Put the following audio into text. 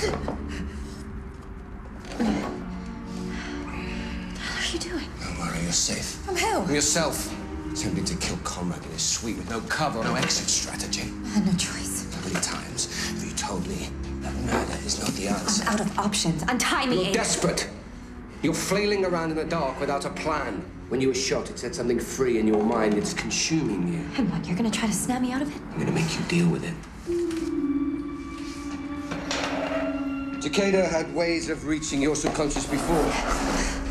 What are you doing? Don't worry, you're safe. From who? From yourself. Attempting to kill Conrad in his suite with no cover, no exit strategy. I had no choice. How many times have you told me that murder is not the answer? I'm out of options. Untie me, You're desperate. You're flailing around in the dark without a plan. When you were shot, it said something free in your mind. It's consuming you. And what, you're gonna try to snap me out of it? I'm gonna make you deal with it. Takeda had ways of reaching your subconscious before.